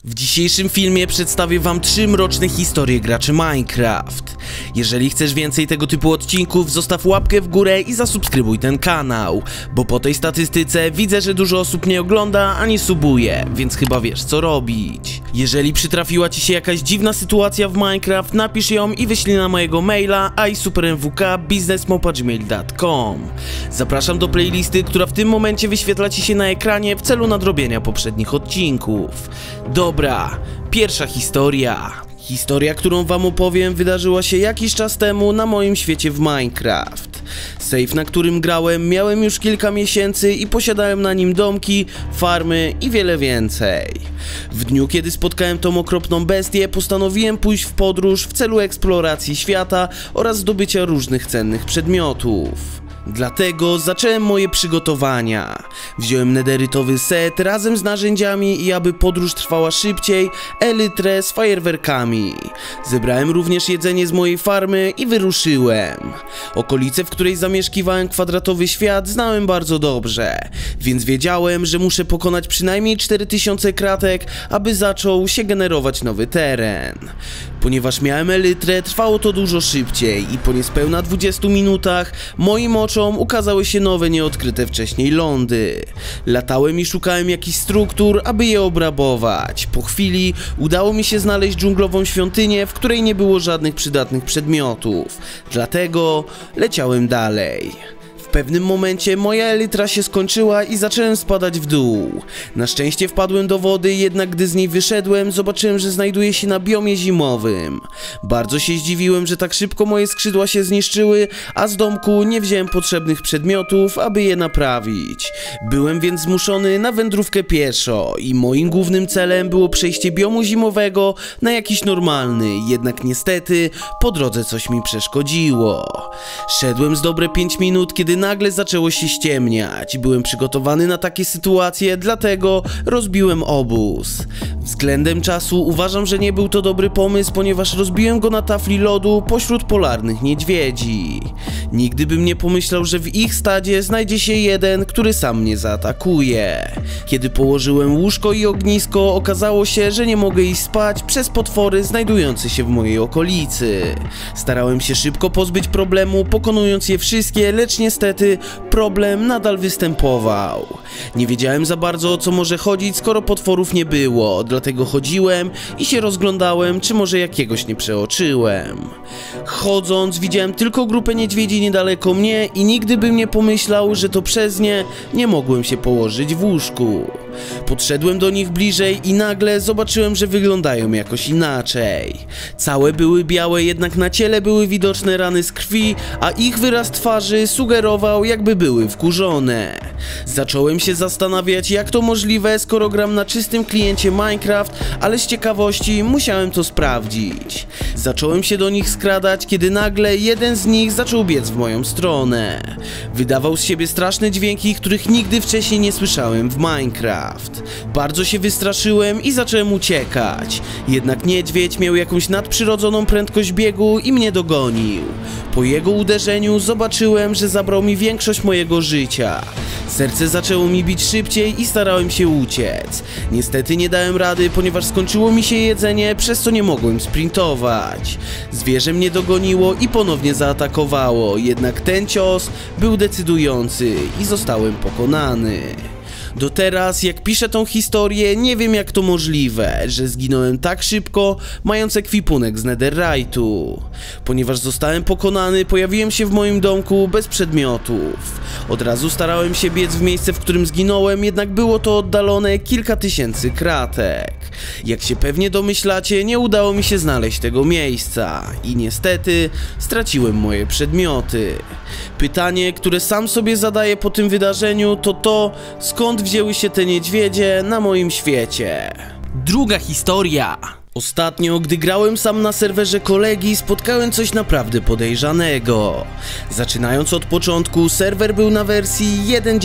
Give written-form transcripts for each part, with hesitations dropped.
W dzisiejszym filmie przedstawię wam 3 mroczne historie graczy Minecraft. Jeżeli chcesz więcej tego typu odcinków, zostaw łapkę w górę i zasubskrybuj ten kanał, bo po tej statystyce widzę, że dużo osób nie ogląda ani subuje, więc chyba wiesz co robić. Jeżeli przytrafiła ci się jakaś dziwna sytuacja w Minecraft, napisz ją i wyślij na mojego maila isupermwk@businessmopagmail.com. Zapraszam do playlisty, która w tym momencie wyświetla ci się na ekranie w celu nadrobienia poprzednich odcinków. Dobra, pierwsza historia. Historia, którą wam opowiem, wydarzyła się jakiś czas temu na moim świecie w Minecraft. Safe, na którym grałem, miałem już kilka miesięcy i posiadałem na nim domki, farmy i wiele więcej. W dniu, kiedy spotkałem tą okropną bestię, postanowiłem pójść w podróż w celu eksploracji świata oraz zdobycia różnych cennych przedmiotów. Dlatego zacząłem moje przygotowania. Wziąłem nederytowy set razem z narzędziami i aby podróż trwała szybciej, elytrę z fajerwerkami. Zebrałem również jedzenie z mojej farmy i wyruszyłem. Okolicę, w której zamieszkiwałem kwadratowy świat, znałem bardzo dobrze, więc wiedziałem, że muszę pokonać przynajmniej 4000 kratek, aby zaczął się generować nowy teren. Ponieważ miałem elytrę, trwało to dużo szybciej i po niespełna 20 minutach moim oczom ukazały się nowe, nieodkryte wcześniej lądy. Latałem i szukałem jakichś struktur, aby je obrabować. Po chwili udało mi się znaleźć dżunglową świątynię, w której nie było żadnych przydatnych przedmiotów. Dlatego leciałem dalej. W pewnym momencie moja elytra się skończyła i zacząłem spadać w dół. Na szczęście wpadłem do wody, jednak gdy z niej wyszedłem, zobaczyłem, że znajduję się na biomie zimowym. Bardzo się zdziwiłem, że tak szybko moje skrzydła się zniszczyły, a z domku nie wziąłem potrzebnych przedmiotów, aby je naprawić. Byłem więc zmuszony na wędrówkę pieszo i moim głównym celem było przejście biomu zimowego na jakiś normalny, jednak niestety po drodze coś mi przeszkodziło. Szedłem z dobre 5 minut, kiedy nagle zaczęło się ściemniać. Byłem przygotowany na takie sytuacje, dlatego rozbiłem obóz. Względem czasu uważam, że nie był to dobry pomysł, ponieważ rozbiłem go na tafli lodu pośród polarnych niedźwiedzi. Nigdy bym nie pomyślał, że w ich stadzie znajdzie się jeden, który sam mnie zaatakuje. Kiedy położyłem łóżko i ognisko, okazało się, że nie mogę iść spać przez potwory znajdujące się w mojej okolicy. Starałem się szybko pozbyć problemu, pokonując je wszystkie, lecz niestety problem nadal występował. Nie wiedziałem za bardzo, o co może chodzić, skoro potworów nie było, dlatego chodziłem i się rozglądałem, czy może jakiegoś nie przeoczyłem. Chodząc, widziałem tylko grupę niedźwiedzi niedaleko mnie i nigdy bym nie pomyślał, że to przez nie mogłem się położyć w łóżku. Podszedłem do nich bliżej i nagle zobaczyłem, że wyglądają jakoś inaczej. Całe były białe, jednak na ciele były widoczne rany z krwi, a ich wyraz twarzy sugerował, jakby były wkurzone. Zacząłem się zastanawiać, jak to możliwe, skoro gram na czystym kliencie Minecraft, ale z ciekawości musiałem to sprawdzić. Zacząłem się do nich skradać, kiedy nagle jeden z nich zaczął biec w moją stronę. Wydawał z siebie straszne dźwięki, których nigdy wcześniej nie słyszałem w Minecraft. Bardzo się wystraszyłem i zacząłem uciekać. Jednak niedźwiedź miał jakąś nadprzyrodzoną prędkość biegu i mnie dogonił. Po jego uderzeniu zobaczyłem, że zabrał mi większość mojego życia. Serce zaczęło mi bić szybciej i starałem się uciec. Niestety nie dałem rady, ponieważ skończyło mi się jedzenie, przez co nie mogłem sprintować. Zwierzę mnie dogoniło i ponownie zaatakowało, jednak ten cios był decydujący i zostałem pokonany. Do teraz, jak piszę tą historię, nie wiem jak to możliwe, że zginąłem tak szybko, mając ekwipunek z netherite'u. Ponieważ zostałem pokonany, pojawiłem się w moim domku bez przedmiotów. Od razu starałem się biec w miejsce, w którym zginąłem, jednak było to oddalone kilka tysięcy kratek. Jak się pewnie domyślacie, nie udało mi się znaleźć tego miejsca i niestety straciłem moje przedmioty. Pytanie, które sam sobie zadaję po tym wydarzeniu, to skąd wzięły się te niedźwiedzie na moim świecie. Druga historia. Ostatnio, gdy grałem sam na serwerze kolegi, spotkałem coś naprawdę podejrzanego. Zaczynając od początku, serwer był na wersji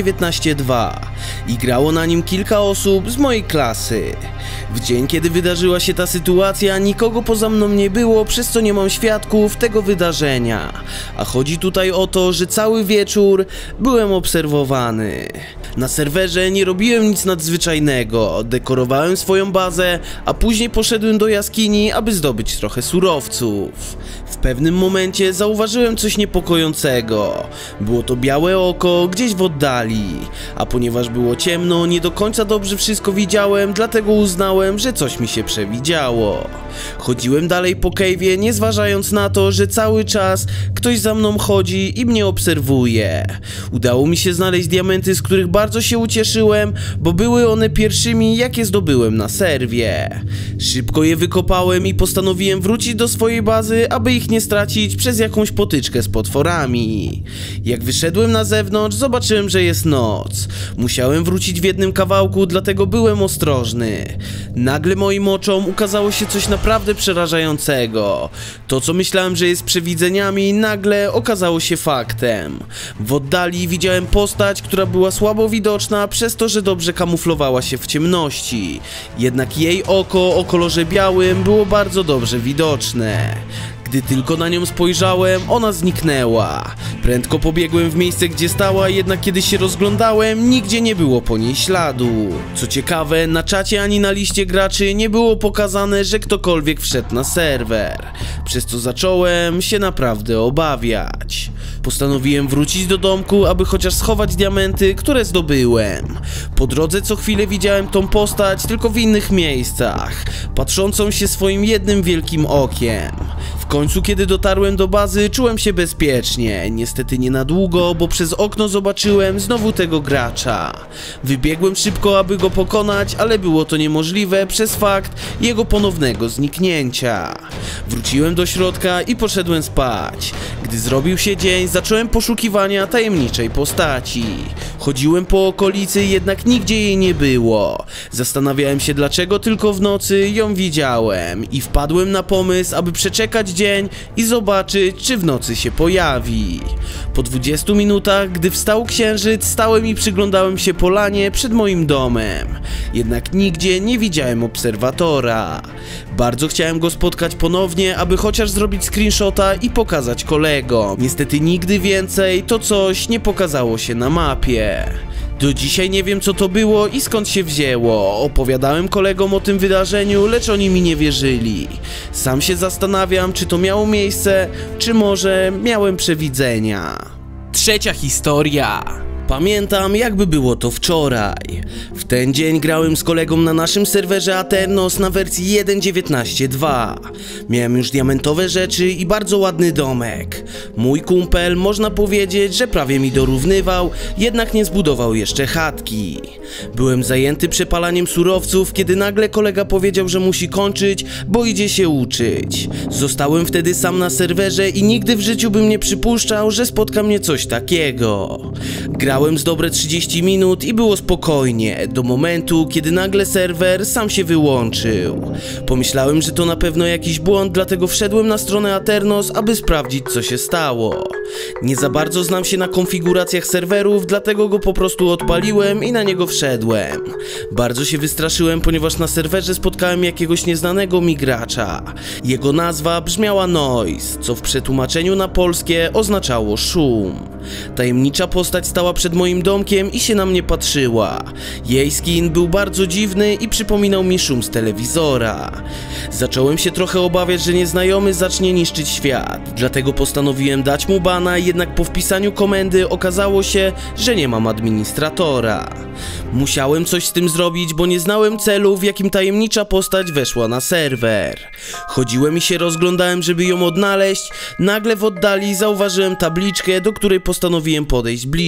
1.19.2 i grało na nim kilka osób z mojej klasy. W dzień, kiedy wydarzyła się ta sytuacja, nikogo poza mną nie było, przez co nie mam świadków tego wydarzenia. A chodzi tutaj o to, że cały wieczór byłem obserwowany. Na serwerze nie robiłem nic nadzwyczajnego, dekorowałem swoją bazę, a później poszedłem do jaskini, aby zdobyć trochę surowców. W pewnym momencie zauważyłem coś niepokojącego. Było to białe oko gdzieś w oddali, a ponieważ było ciemno, nie do końca dobrze wszystko widziałem, dlatego uznałem, że coś mi się przewidziało. Chodziłem dalej po cave'ie, nie zważając na to, że cały czas ktoś za mną chodzi i mnie obserwuje. Udało mi się znaleźć diamenty, z których bardzo się ucieszyłem, bo były one pierwszymi, jakie zdobyłem na serwie. Szybko je wykopałem i postanowiłem wrócić do swojej bazy, aby ich nie stracić przez jakąś potyczkę z potworami. Jak wyszedłem na zewnątrz, zobaczyłem, że jest noc. Musiałem wrócić w jednym kawałku, dlatego byłem ostrożny. Nagle moim oczom ukazało się coś naprawdę przerażającego. To, co myślałem, że jest przewidzeniami, nagle okazało się faktem. W oddali widziałem postać, która była słabo widoczna przez to, że dobrze kamuflowała się w ciemności. Jednak jej oko o kolorze białym było bardzo dobrze widoczne. Gdy tylko na nią spojrzałem, ona zniknęła. Prędko pobiegłem w miejsce, gdzie stała, jednak kiedy się rozglądałem, nigdzie nie było po niej śladu. Co ciekawe, na czacie ani na liście graczy nie było pokazane, że ktokolwiek wszedł na serwer, przez co zacząłem się naprawdę obawiać. Postanowiłem wrócić do domku, aby chociaż schować diamenty, które zdobyłem. Po drodze co chwilę widziałem tą postać, tylko w innych miejscach, patrzącą się swoim jednym wielkim okiem. W końcu, kiedy dotarłem do bazy, czułem się bezpiecznie. Niestety nie na długo, bo przez okno zobaczyłem znowu tego gracza. Wybiegłem szybko, aby go pokonać, ale było to niemożliwe przez fakt jego ponownego zniknięcia. Wróciłem do środka i poszedłem spać. Gdy zrobił się dzień, zacząłem poszukiwania tajemniczej postaci. Chodziłem po okolicy, jednak nigdzie jej nie było. Zastanawiałem się, dlaczego tylko w nocy ją widziałem i wpadłem na pomysł, aby przeczekać dzień i zobaczyć, czy w nocy się pojawi. Po 20 minutach, gdy wstał księżyc, stałem i przyglądałem się polanie przed moim domem. Jednak nigdzie nie widziałem obserwatora. Bardzo chciałem go spotkać ponownie, aby chociaż zrobić screenshota i pokazać kolegom. Niestety nigdy więcej to coś nie pokazało się na mapie. Do dzisiaj nie wiem, co to było i skąd się wzięło. Opowiadałem kolegom o tym wydarzeniu, lecz oni mi nie wierzyli. Sam się zastanawiam, czy to miało miejsce, czy może miałem przewidzenia. Trzecia historia. Pamiętam, jakby było to wczoraj. W ten dzień grałem z kolegą na naszym serwerze Aternos na wersji 1.19.2. Miałem już diamentowe rzeczy i bardzo ładny domek. Mój kumpel, można powiedzieć, że prawie mi dorównywał, jednak nie zbudował jeszcze chatki. Byłem zajęty przepalaniem surowców, kiedy nagle kolega powiedział, że musi kończyć, bo idzie się uczyć. Zostałem wtedy sam na serwerze i nigdy w życiu bym nie przypuszczał, że spotka mnie coś takiego. Grałem z dobre 30 minut i było spokojnie, do momentu, kiedy nagle serwer sam się wyłączył. Pomyślałem, że to na pewno jakiś błąd, dlatego wszedłem na stronę Aternos, aby sprawdzić, co się stało. Nie za bardzo znam się na konfiguracjach serwerów, dlatego go po prostu odpaliłem i na niego wszedłem. Bardzo się wystraszyłem, ponieważ na serwerze spotkałem jakiegoś nieznanego mi gracza. Jego nazwa brzmiała Noise, co w przetłumaczeniu na polskie oznaczało szum. Tajemnicza postać stała przed moim domkiem i się na mnie patrzyła. Jej skin był bardzo dziwny i przypominał mi szum z telewizora. Zacząłem się trochę obawiać, że nieznajomy zacznie niszczyć świat, dlatego postanowiłem dać mu bana, jednak po wpisaniu komendy okazało się, że nie mam administratora. Musiałem coś z tym zrobić, bo nie znałem celu, w jakim tajemnicza postać weszła na serwer. Chodziłem i się rozglądałem, żeby ją odnaleźć. Nagle w oddali zauważyłem tabliczkę, do której postanowiłem podejść bliżej.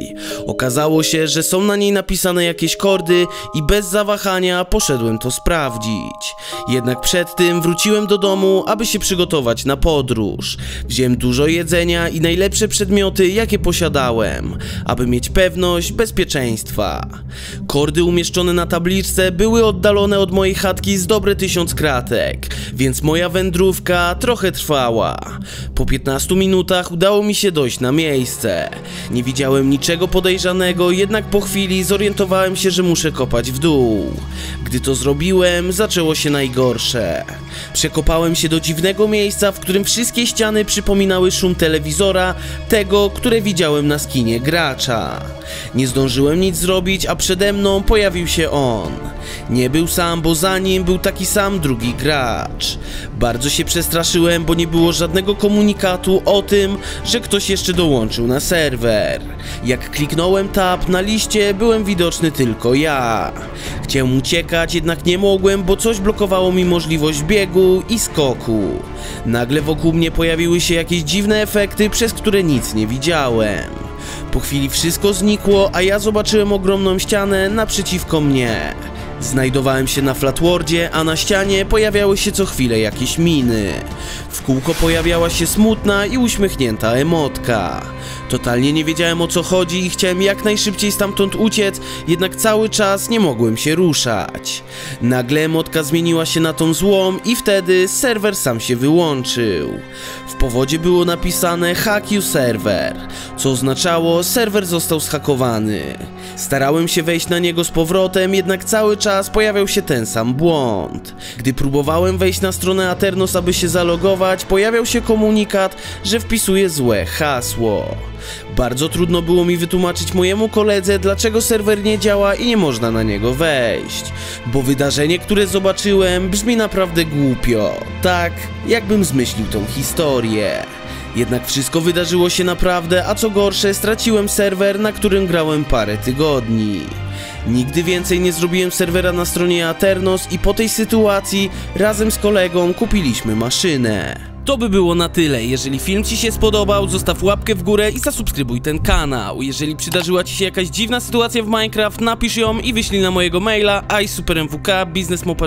dalej. Okazało się, że są na niej napisane jakieś kordy i bez zawahania poszedłem to sprawdzić. Jednak przed tym wróciłem do domu, aby się przygotować na podróż. Wziąłem dużo jedzenia i najlepsze przedmioty, jakie posiadałem, aby mieć pewność bezpieczeństwa. Kordy umieszczone na tabliczce były oddalone od mojej chatki z dobre 1000 kratek, więc moja wędrówka trochę trwała. Po 15 minutach udało mi się dojść na miejsce. Nie widziałem niczego podejrzanego, jednak po chwili zorientowałem się, że muszę kopać w dół. Gdy to zrobiłem, zaczęło się najgorsze. Przekopałem się do dziwnego miejsca, w którym wszystkie ściany przypominały szum telewizora, tego, które widziałem na skinie gracza. Nie zdążyłem nic zrobić, a przede mną pojawił się on. Nie był sam, bo za nim był taki sam drugi gracz. Bardzo się przestraszyłem, bo nie było żadnego komunikatu o tym, że ktoś jeszcze dołączył na serwer. Jak kliknąłem tab, na liście byłem widoczny tylko ja. Chciałem uciekać, jednak nie mogłem, bo coś blokowało mi możliwość biegu i skoku. Nagle wokół mnie pojawiły się jakieś dziwne efekty, przez które nic nie widziałem. Po chwili wszystko znikło, a ja zobaczyłem ogromną ścianę naprzeciwko mnie. Znajdowałem się na Flatworldzie, a na ścianie pojawiały się co chwilę jakieś miny. W kółko pojawiała się smutna i uśmiechnięta emotka. Totalnie nie wiedziałem, o co chodzi i chciałem jak najszybciej stamtąd uciec, jednak cały czas nie mogłem się ruszać. Nagle emotka zmieniła się na tą złą i wtedy serwer sam się wyłączył. W powodzie było napisane "Hack you server", co oznaczało, serwer został zhakowany. Starałem się wejść na niego z powrotem, jednak cały czas pojawiał się ten sam błąd. Gdy próbowałem wejść na stronę Aternos, aby się zalogować, pojawiał się komunikat, że wpisuję złe hasło. Bardzo trudno było mi wytłumaczyć mojemu koledze, dlaczego serwer nie działa i nie można na niego wejść. Bo wydarzenie, które zobaczyłem, brzmi naprawdę głupio. Tak, jakbym zmyślił tą historię. Jednak wszystko wydarzyło się naprawdę, a co gorsze, straciłem serwer, na którym grałem parę tygodni. Nigdy więcej nie zrobiłem serwera na stronie Aternos i po tej sytuacji razem z kolegą kupiliśmy maszynę. To by było na tyle. Jeżeli film Ci się spodobał, zostaw łapkę w górę i zasubskrybuj ten kanał. Jeżeli przydarzyła Ci się jakaś dziwna sytuacja w Minecraft, napisz ją i wyślij na mojego maila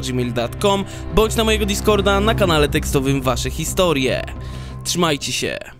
isupermwk@biznesmopagmail.com bądź na mojego Discorda na kanale tekstowym Wasze historie. Trzymajcie się.